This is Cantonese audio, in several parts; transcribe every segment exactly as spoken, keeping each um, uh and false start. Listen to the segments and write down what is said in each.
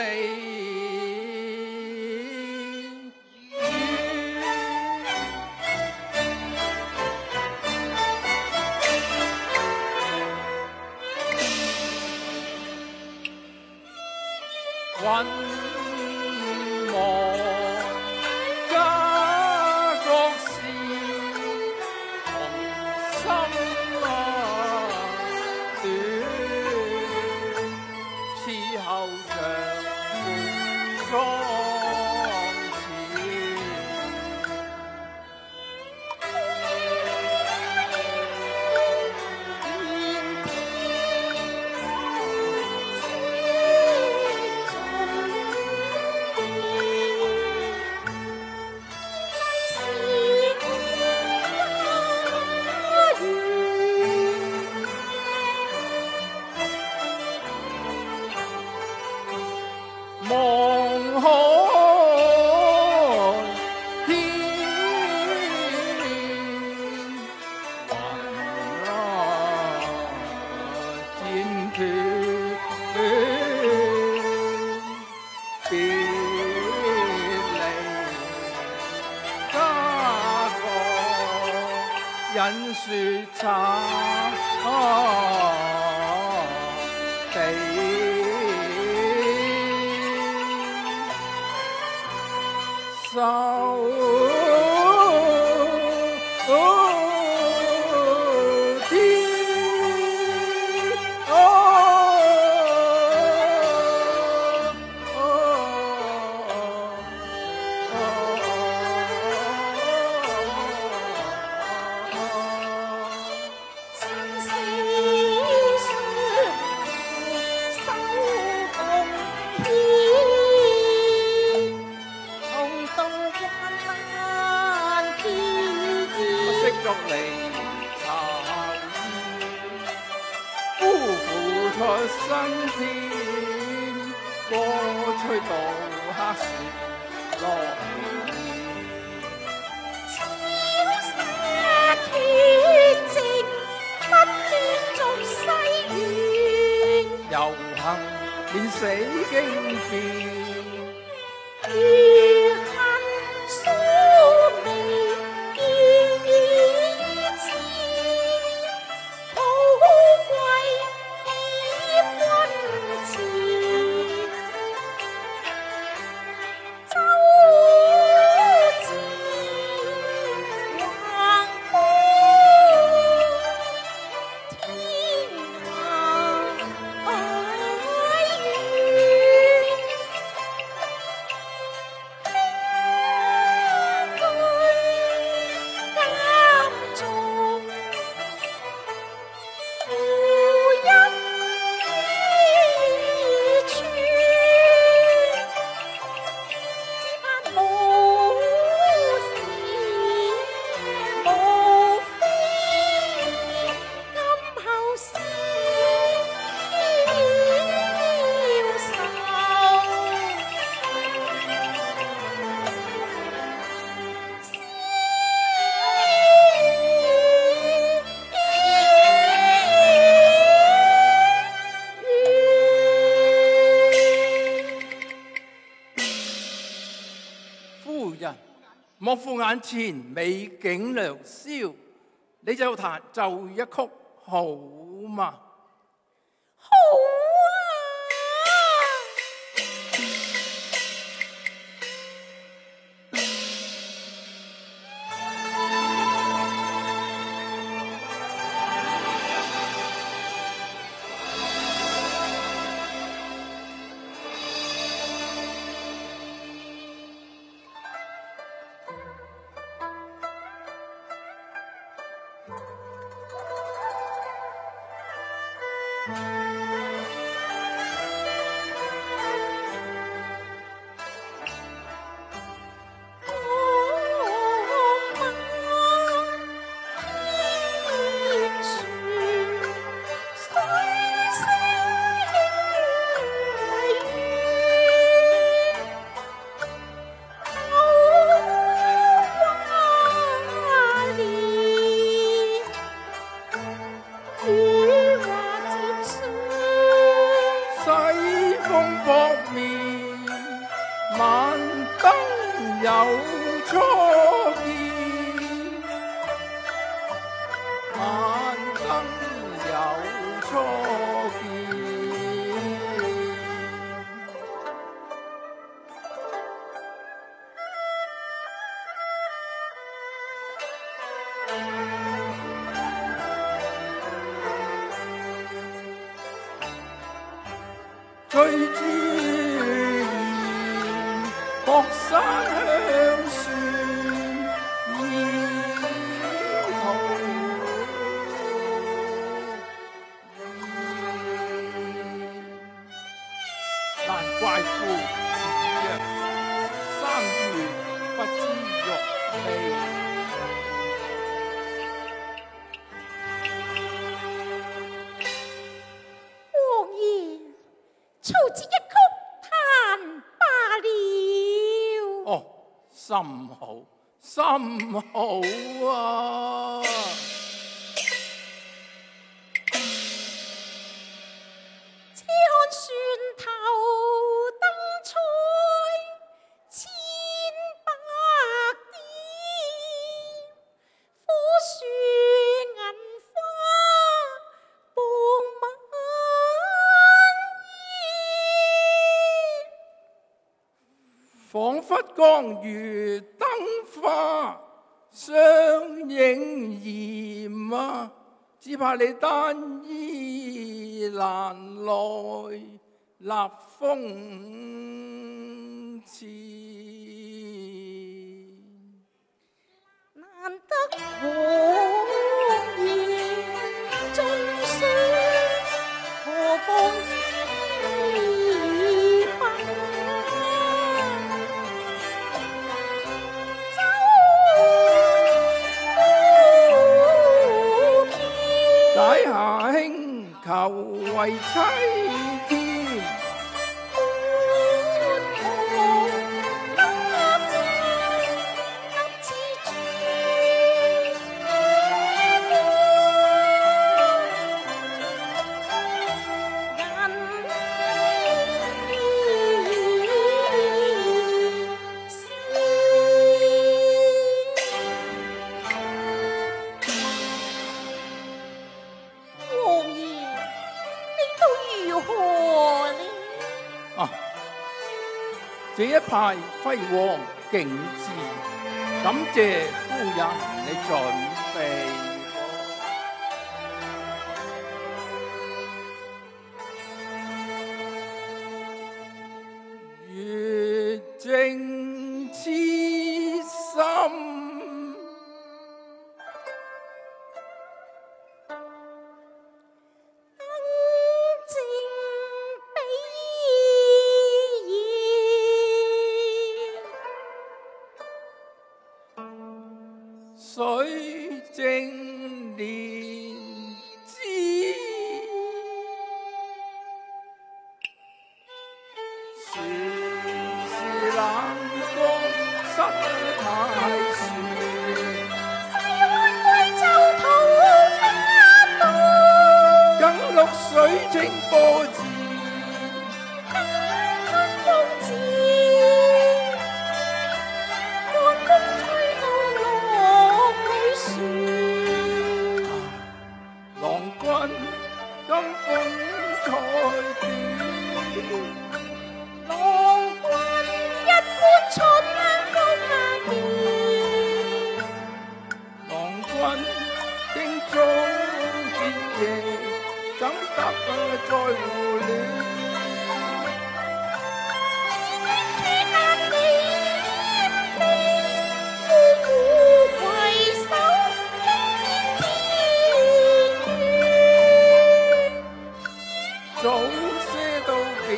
云望家國事，同心啊短，伺候長伴莊前。望海天，雲啊漸斷，別離家國，引雪慘地。手天哦哦生死相守共牽，同渡患難天意。 惜足離巢衣，夫婦出生天，歌吹到黑雪落雨。 超殺血跡，不斷續西緣。 遊行連死經變， 如恨疏微，見已知，寶貴結婚前，周字橫空天下哀怨。 夫人，莫負眼前美景良宵，你就彈奏一曲好嘛？ 好晚燈有初見，晚燈有初見。隨住煙，博山香船依途，難怪夫子曰：三月不知肉味。 王爺，曹子一曲彈罷了。 哦，甚好，甚好啊！ 且看船頭燈彩千百點，火樹銀花布滿彷彿光如燈花相映豔啊！只怕你單衣難來立風前。 難得王爺盡信，何況依賓解下輕求為妻添。這一派輝煌景致，感謝夫人你準備。月正痴心。水晶蓮枝，船是冷光失太船， 西海歸舟圖花朵， 更綠水晶波字， 更春風字，寒風吹到浪裏船。 郎君今風采斷， 郎君一般春風見， 郎君經早見夜，怎得在乎戀？早些到別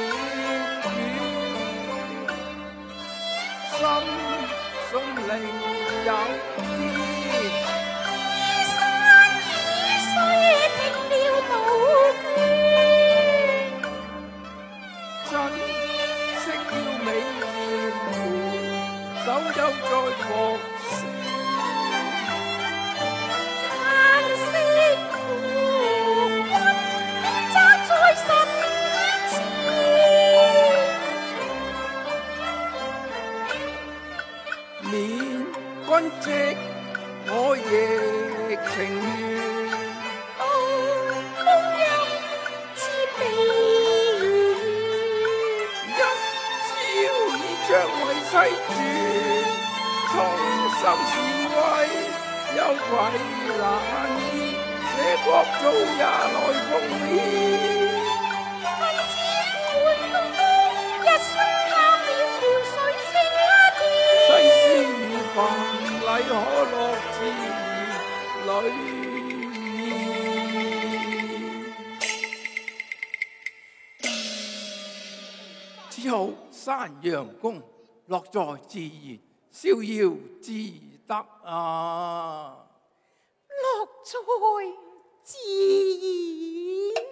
院，心信另有天。 依山依水停了杜鵑， 珍惜要美豔門，手休再復試。 嘆息夫君責在身前。 君夕，我亦情願。 到光陰似悲一朝已將為世轉，從心是為憂愧難言，這國早也來奉獻。 恨只換東東，一生貪了潮水清天。 世事如凡，禮可樂自裏面。之後山陽公，樂在自然，逍遙自得啊！ 樂在自然。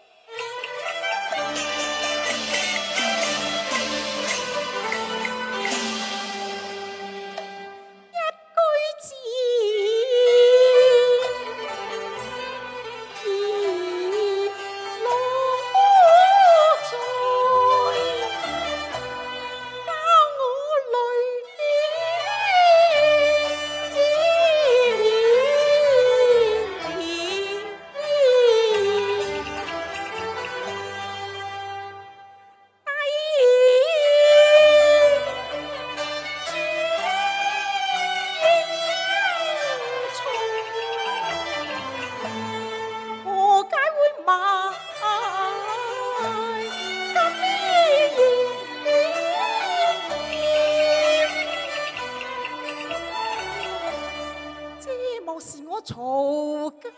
是我曹家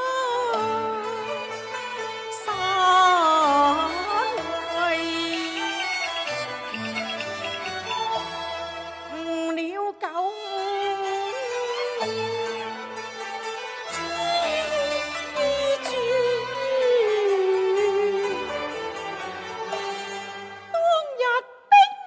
山位，誤了狗知住，當日兵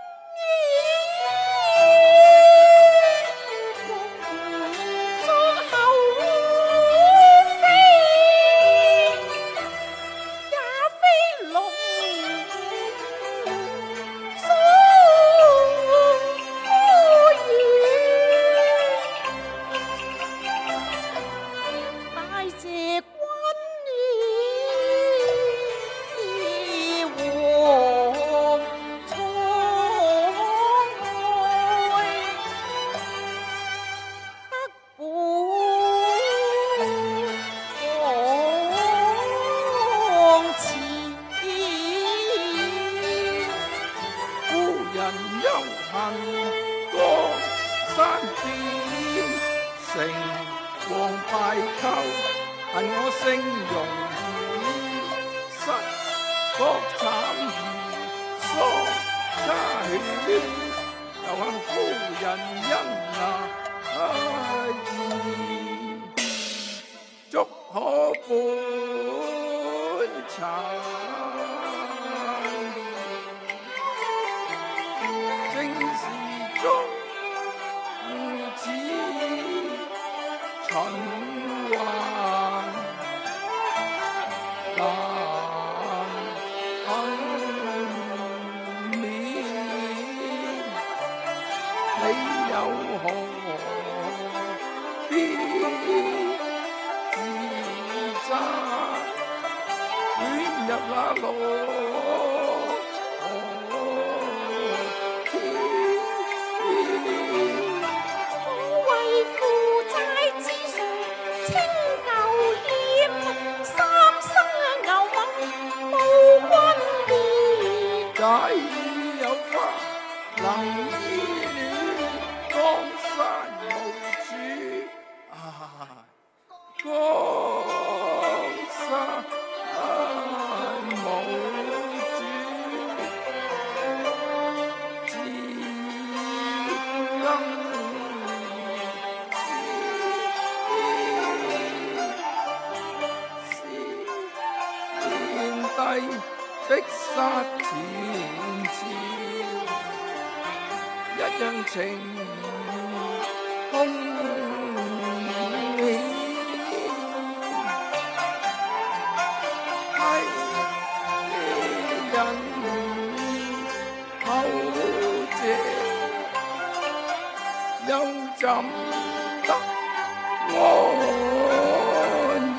成王牌寇，恨我聲容已失國慘如喪家犬，又恨夫人因那義，足可半殘。正是中此循環難免，你又何必自責，捲入那羅假意有花能依戀，江山無主啊，江山無主，自更是先帝的殺前朝，一樣情空顯，係人後者又怎怎得安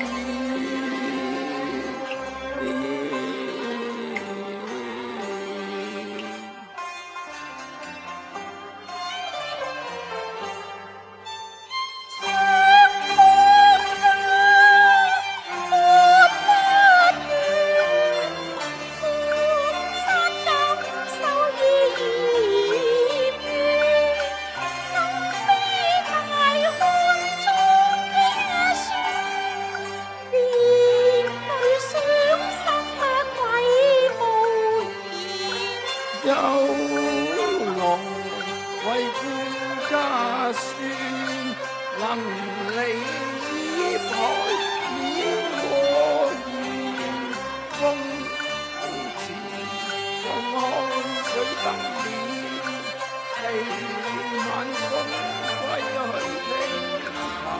有來為顧家孫，能離開免我意，風前放開水得了，地晚風歸去聽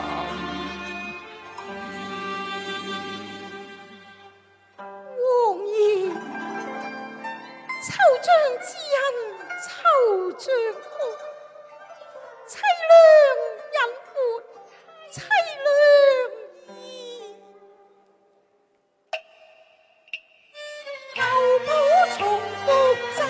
王爺，秋將之恩，秋將哭，凄涼人沒，凄涼意。舊譜重複奏，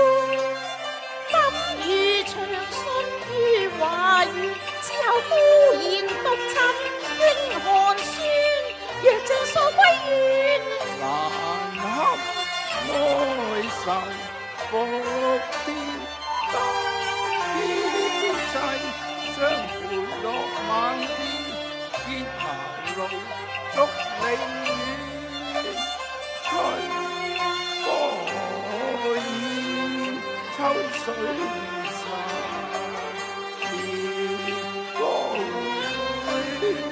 今與長信於華園，之後孤言獨尋，應寒酸，若將所歸願。 難堪哀愁復天得天際，將回落漫天結霞路，祝你遠春波意，秋水散月光會。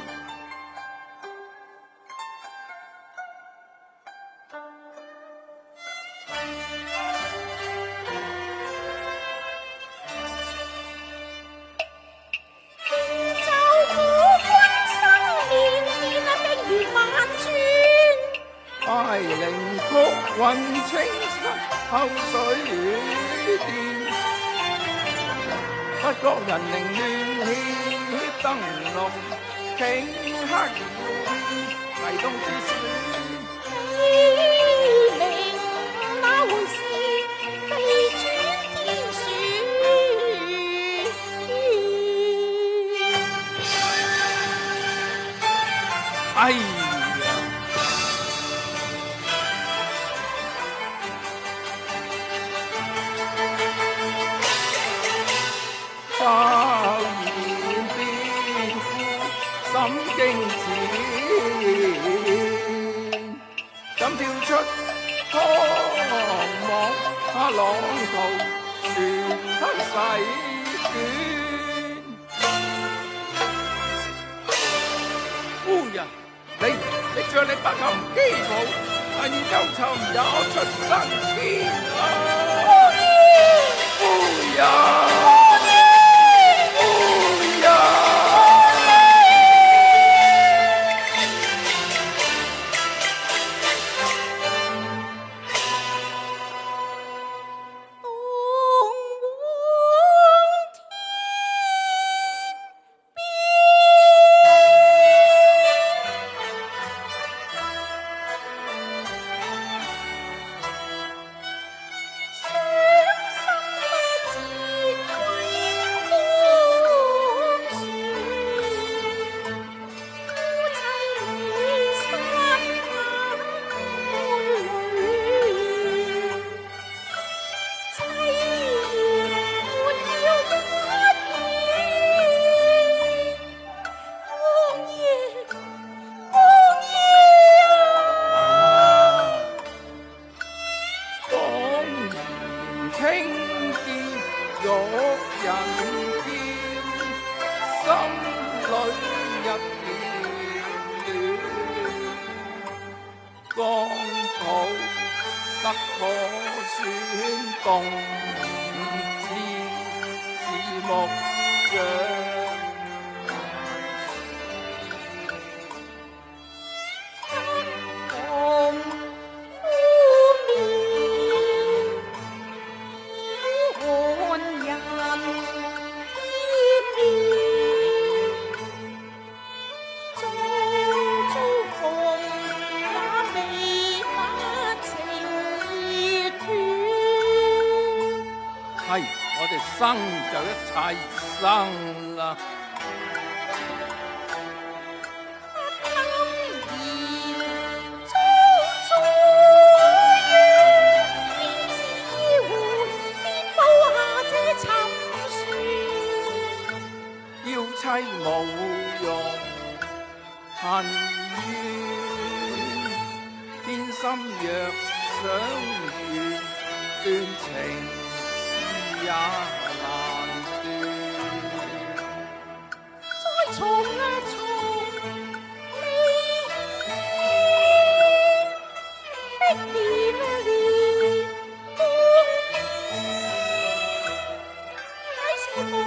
哀靈曲韻清新，後水殿，不覺人靈亂協燈籠，頃刻搖危冬之選。 異名那回事，未轉天選。 哎驟然變夫心驚戰，怎跳出湯網他浪淘，船吞洗卷。夫人，你你着力不含機寶，恨憂愁也出生天啊！夫人。江土得可選共知是木匠。 人係我哋生就一齊生啦。妻無用恨怨，偏心若想斷，斷情也難斷。 再從啊從你的年年光乃是無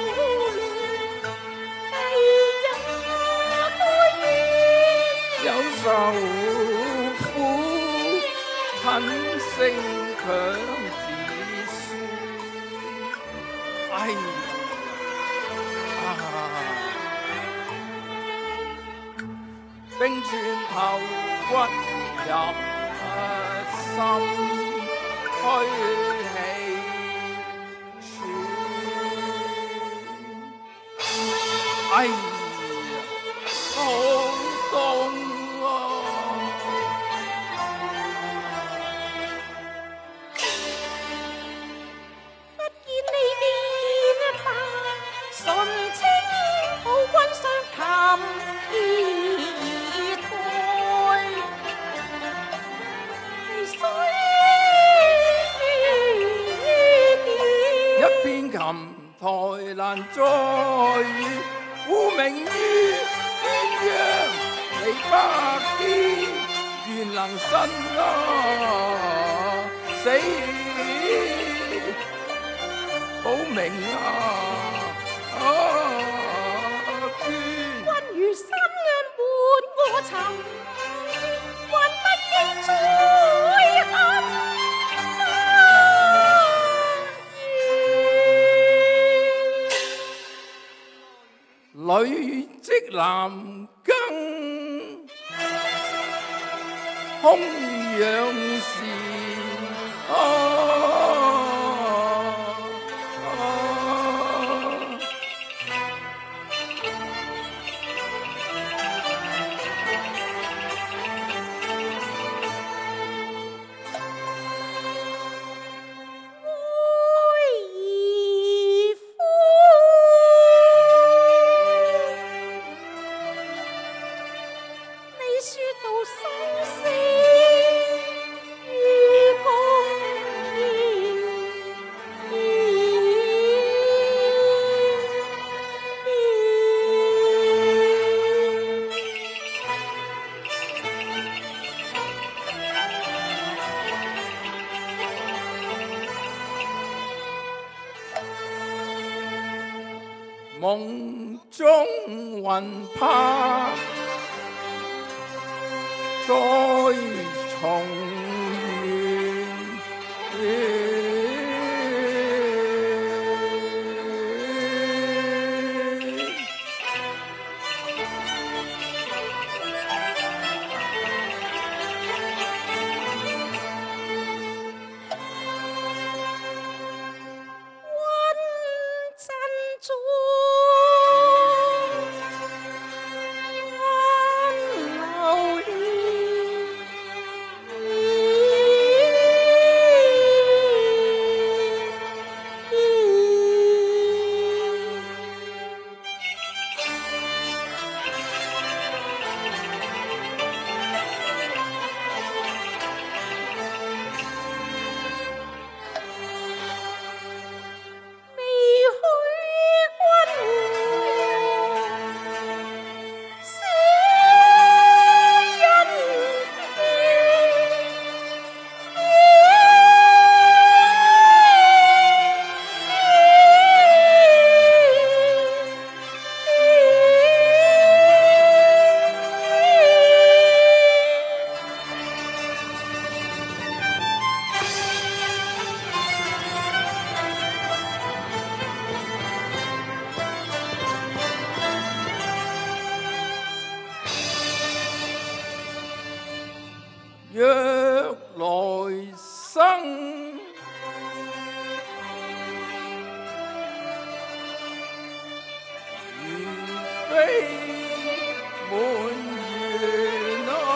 受苦狠聲強自説，哎啊！冰穿透骨入心，虛氣喘，哎呀，好凍！台難再遇，污名於鴛鴦離百劫，願能生啊死保命啊！啊捐君如心滿我尋，還不應再憾。 累積男耕，空養善。啊啊、夢中魂魄再重現。 飛滿園啊！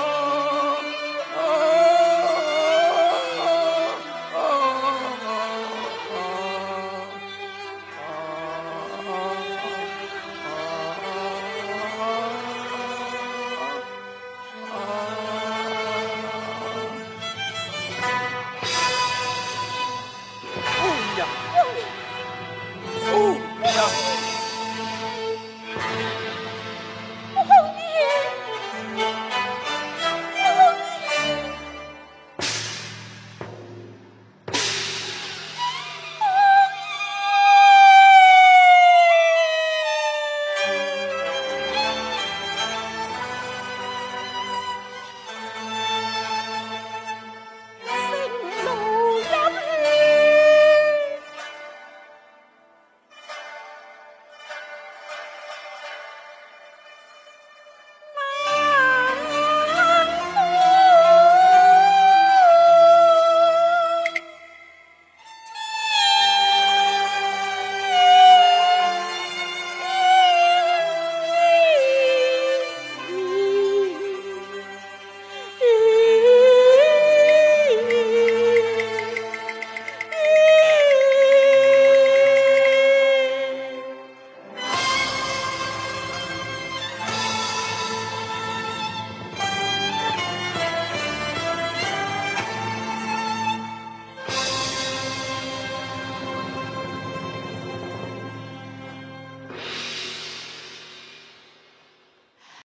夫人，夫人。